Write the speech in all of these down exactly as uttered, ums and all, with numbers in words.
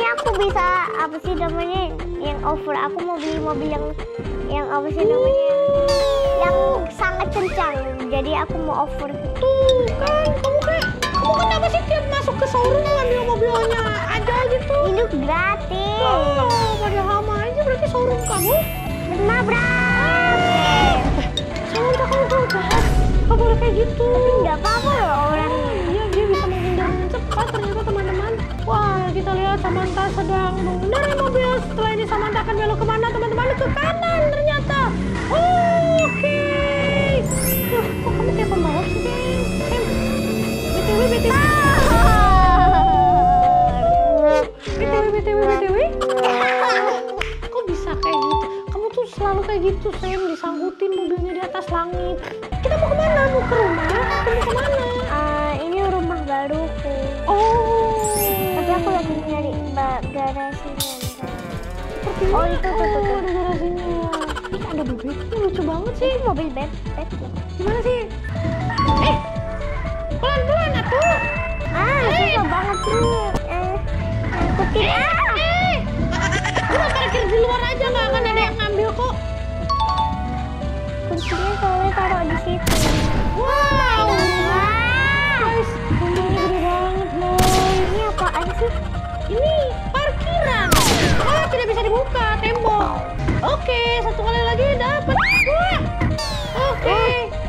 aku bisa apa sih namanya yang over. Aku mau beli mobil yang yang apa sih namanya yang sangat kencang. Jadi aku mau over. Tuh kan, kamu kayak kamu kenapa sih tiap masuk ke showroom ngambil mobilnya aja gitu? Ini gratis. Oh, pada lama aja berarti showroom kamu nabrak. Samantha, kamu tuh jahat. Gak boleh kayak gitu. Tapi nggak apa-apa loh orang. Iya, dia bisa menghindar dengan cepat ternyata teman-teman. Wah, kita lihat Samantha sedang mengendarai mobil. Setelah ini Samantha akan belok kemana teman-teman? Ke kanan ternyata. Oke. Loh, kok kamu kayak pembalap sih, Sam? B T W, B T W. B T W, B T W, B T W. Kok bisa kayak gitu? Kamu tuh selalu kayak gitu, Sam. Disangkutin mobilnya di atas langit. Kita mau kemana? Mau ke rumah? Atau mau kemana? Uh, ini rumah baruku. Oh. Tapi aku lagi nyari garasinya. Seperti Oh ini. itu tuh, tuh, Oh, tuh. ada garasinya. Ini ada bebeknya, lucu banget sih. Ini mobil bebek loh. Gimana sih? Eh, pelan-pelan atuh. Ah, susah banget sih. Eh, ngikutin ah. Eh, udah parkir di luar aja, nggak akan ada yang ngambil kok. Kuncinya soalnya taruh di situ. Wow. Wah. Guys, rumahnya gede banget, guys. Ini apaan sih? Ini parkiran. Oh, tidak bisa dibuka, tembok. Oke, satu kali lagi dapat. Wah. Oke.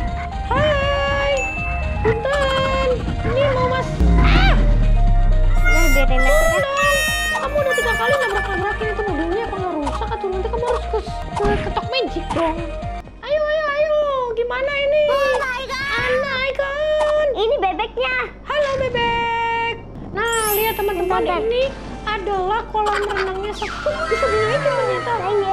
Hai. Punten. Ini mau mas. Ah. Nah, biarin aja. Turun dong. Kamu udah tiga kali nabrak-nabrakin itu mobilnya, apa nggak rusak atau nanti kamu harus ke, ke ketok magic dong. Ayo, ayo, ayo. Gimana ini? Oh my god. Oh my god. Ini bebeknya. Halo bebek. Nah, lihat teman-teman, Bentar. ini adalah kolam renangnya sekut. Bisa dinaikin ternyata.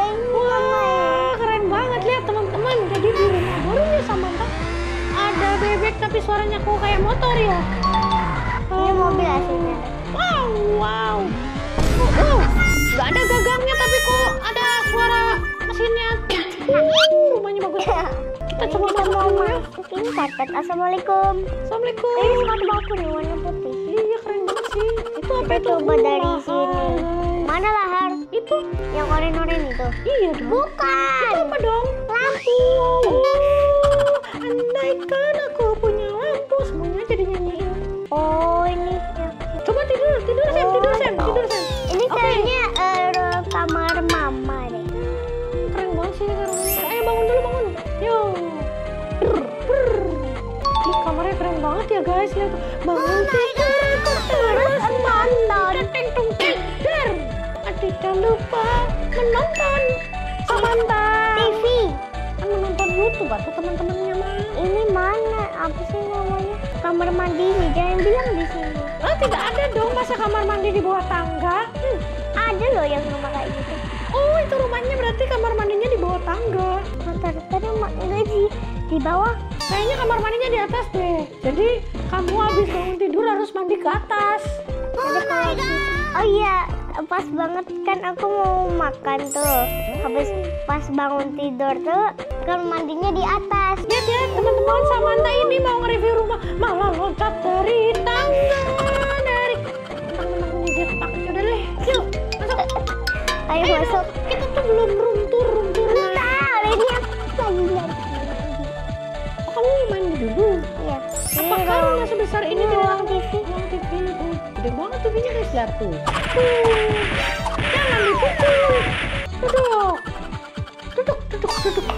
Wah, keren banget. Lihat teman-teman. Jadi di rumah barunya Samantha ada bebek tapi suaranya kok kayak motor ya. Ini mobil aslinya. Wow, wow. Oh, oh. Gak ada gagangnya tapi kok ada suara mesinnya. Uh, rumahnya bagus. Kita coba kita masuk mau dulu ya. masukin karpet. Assalamualaikum. Assalamualaikum. Ini sepatu aku nih warna putih. Iya, keren banget sih. Itu apa Kita itu? coba Uh, dari lahar, sini. guys. Mana lahar? Itu Yang oren-oren itu. iya dong. Bukan. Itu apa dong? Lampu. Oh, andaikan aku punya lampu, semuanya jadi nyanyiin. Oh, ini. ya. Coba tidur, tidur Sam, tidur Sam, tidur Sam. Ini Oke. kayaknya eh, kamar mama deh. Hmm, keren banget sih ini rumahnya. Ayo bangun dulu, bangun. Yo. Brr, brr. Ih, kamarnya keren banget ya guys. Lihat tuh. Bangun tidur, terus nonton. Teng tung teng. Der. Tidak lupa menonton Samantha. T V. Kan menonton YouTube atau teman-temannya mah. Ini mana? Apa sih namanya? Kamar mandinya. Jangan bilang di sini. Oh, tidak ada dong, masa kamar mandi di bawah tangga? Hmm. Ada loh yang rumah kayak gitu. Oh, itu rumahnya berarti kamar mandinya di bawah tangga. Motor tadi mak enggak sih di bawah. Kayaknya kamar mandinya di atas deh. Jadi kamu habis bangun tidur harus mandi ke atas. Jadi kalau oh iya, pas banget kan aku mau makan tuh. Habis pas bangun tidur tuh kan mandinya di atas. Lihat ya teman-teman, Samantha ini mau nge-review rumah malah loncat dari tangga, dari tentang-tentang punya jetpack. Udah deh, yuk masuk. Ayo Ayo masuk. dong, kita tuh belum room tour, room tour. Nah, ini aku lagi nyari. Oh, kamu main dulu. Iya. Apakah rumah sebesar ini ini tidak ruang T V? ruang T V? Oh, gede banget T V-nya guys, lihat tuh. Tuh. Jangan dipukul. Duduk. Duduk, duduk, duduk.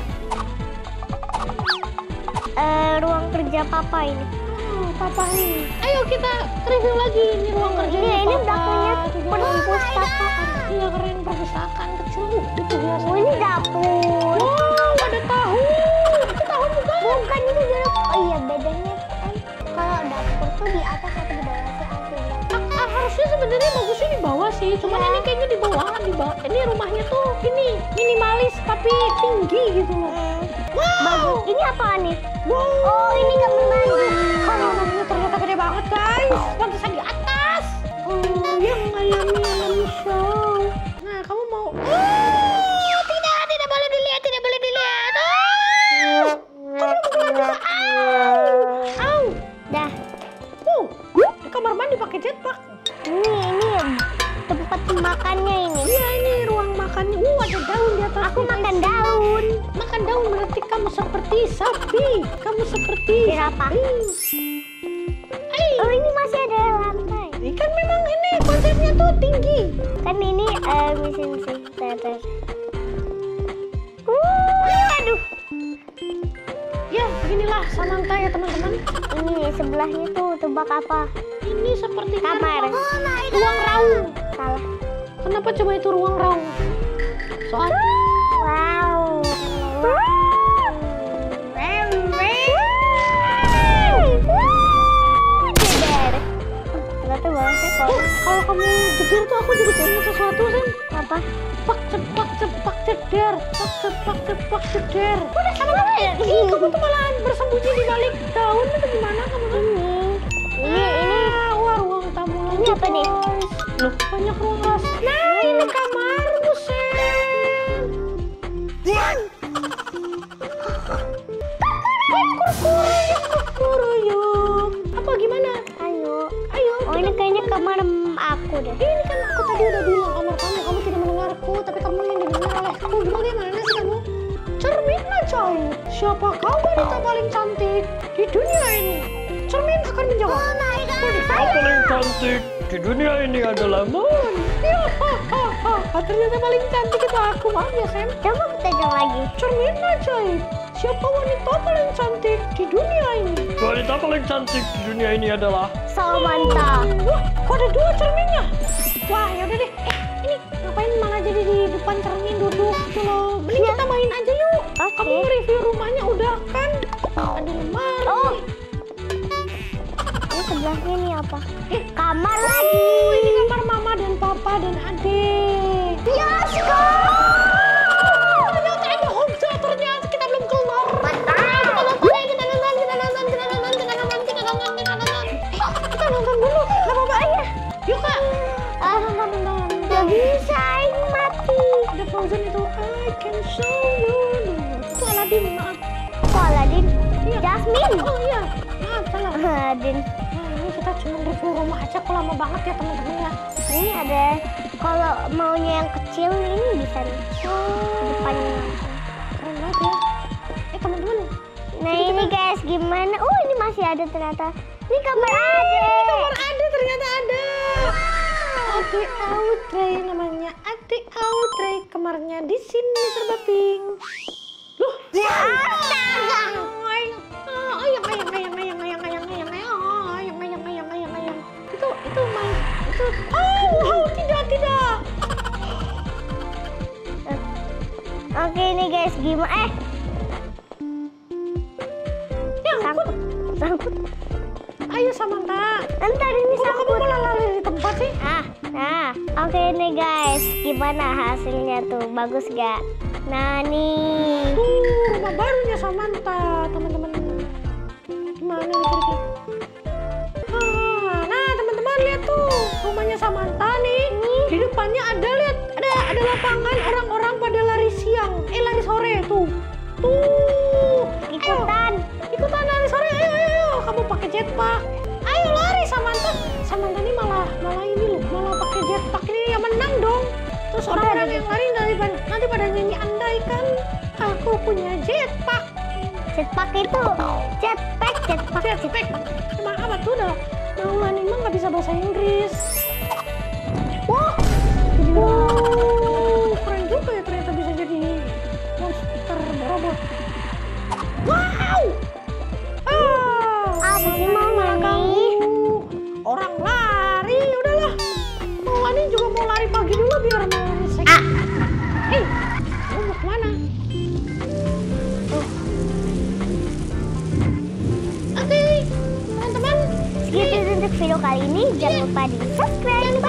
Eh, ruang kerja papa ini. Oh, papa nih. Ayo kita review lagi ini ruang kerja. Ini ini udah punya perpustakaan. Iya, keren, perpustakaan kecil. Uh, itu biasa. Oh, ini dapur. Wow, ada tahu. Itu tahu bukan? Bukan itu jeruk. Oh iya, bedanya kan kalau dapur tuh di atas atau di bawah sih aslinya. Ah, ah, harusnya sebenarnya bagusnya di bawah sih. Cuman Iya. ini kayaknya di bawah, di bawah. Ini rumahnya tuh ini minimalis tapi tinggi gitu loh. Wow. Bagus. Ini apaan nih? Wow. Oh, ini kamar mandi. Kamar mandinya ternyata gede banget guys. Pantesan di atas. Oh, yang alami alami show. Nah, kamu mau? Oh, tidak, tidak boleh dilihat, tidak boleh dilihat. Oh, kamu keluar bisa. Au, au. Dah. Uh, di kamar mandi pakai jetpack. Ini ini tempat makannya ini. Iya, ini ruang makannya. Uh, ada daun di atas. Aku makan daun. Makan daun berarti kamu seperti sapi. Kamu seperti Jerapah. sapi. Hai. Oh, ini masih ada lantai. Ini kan memang ini konsepnya tuh tinggi. Kan ini eh, mesin sih, tetes. Uh, aduh. Ya, beginilah Samantha ya teman-teman. Ini sebelahnya tuh tebak apa? Ini seperti Kamar. ruang raung. Salah. Kenapa coba itu ruang raung? Soalnya Wow. Jeder. Ternyata bawahnya kok. kalau kamu jeder tuh aku jadi ingat sesuatu Sen. Apa? Cepak cepak cepak jeder, cepak cepak cepak jeder. Udah sama kamu ya? Ih, kamu tuh malahan bersembunyi di balik daun atau gimana kamu tuh? Ini, ini, Ah, wah ruang tamu ini lagi, apa nih? guys. Loh, banyak ruang kelas. Nah, ini kamarmu, Sen. Kuruyuk. Apa gimana? Ayo. Ayo. Oh, ini kayaknya kamar aku deh. Ini kan aku tadi udah bilang kamar kamu, kamu tidak mendengarku, tapi kamu yang didengar olehku. Bagaimana sih kamu? Cermin coy. Siapakah wanita paling cantik di dunia ini? Cermin akan menjawab. Wanita paling cantik di dunia ini adalah Mon. Ya, hahaha. Ternyata paling cantik itu aku. Maaf ya, Sam. Coba kita lagi. Cermin coy. Siapa wanita paling cantik di dunia ini? Wanita paling cantik di dunia ini adalah Samantha. Wah, kok ada dua cerminnya? Wah, yaudah deh. Eh, ini ngapain malah jadi di depan cermin duduk gitu loh. Mending kita main aja yuk. Oke. Kamu review rumahnya udah kan? Ada lemari. Oh. Ini sebelahnya nih apa? Eh, Kamar oh, lagi. ini kamar mama dan papa dan adik. Bioskop. Ternyata ada Hongsa, ternyata kita belum keluar. Mantap. Kita nonton ya, kita nonton, kita nonton, kita nonton, kita nonton, kita nonton, kita nonton. Eh, kita nonton dulu, nggak apa-apa ya. Yuk kak. Ah, Nonton, nonton. nggak bisa, ini mati. Ada Frozen itu, I can show you. Itu Aladdin, maaf. Kok Aladin? Iya. Jasmine. Oh iya, maaf salah. Aladin. Nah, ini kita cuma review rumah aja, kok lama banget ya teman-teman ya. Ini ada, kalau maunya yang kecil ini bisa nih. Depannya. Keren banget ya. Eh teman-teman, Nah ini guys, gimana? Oh ini masih ada ternyata. Ini kamar Ade. kamar ada ternyata ada. Ade Audrey namanya, Ade Audrey. Kamarnya di sini serba pink. Loh, Astaga. ayang, ayang, ayang, ayang, ayang, ayang, ayang, ayang, ayang, ayang, ayang, ayang, ayang, ayang. Itu, itu main, itu. Oh, oh, tidak, tidak. Oke ini guys, gimana? Eh, Ya ampun. sangkut, sangkut. Ayo Samantha. Entar ini Kok kamu sangkut. malah lari di tempat sih? Ah, nah, oke nih guys, gimana hasilnya tuh? Bagus gak? Nah nih, Tuh, rumah barunya Samantha, teman-teman. Gimana nih kira-kira? Ah, nah, teman-teman lihat tuh, rumahnya Samantha nih. Di depannya ada lihat, ada ada lapangan orang-orang pada lari siang, eh lari sore tuh. Tuh, ikutan. Ayo, ikutan lari sore. Ayo, ayo, ayo. Kamu pakai jetpack. Ayo lari Samantha. Samantha ini malah malah ini loh, malah pakai jetpack ini yang menang dong. Terus orang-orang yang lari nanti, nanti pada nyanyi andai kan aku punya jetpack. Jetpack itu, jetpack, jetpack, Jetpack. Emang apa tuh dah? Naulan emang nggak bisa bahasa Inggris. Wah, wow, keren juga ya ternyata bisa jadi monster robot. Wow. Ah, Apa sih mau malah mami? ganggu. Orang lari, udahlah. Naulan ini juga mau lari pagi dulu biar mau sek. Ah. Hei, kamu mau kemana? Oh. Oke, teman-teman. Segitu untuk video kali ini. Jangan lupa di subscribe.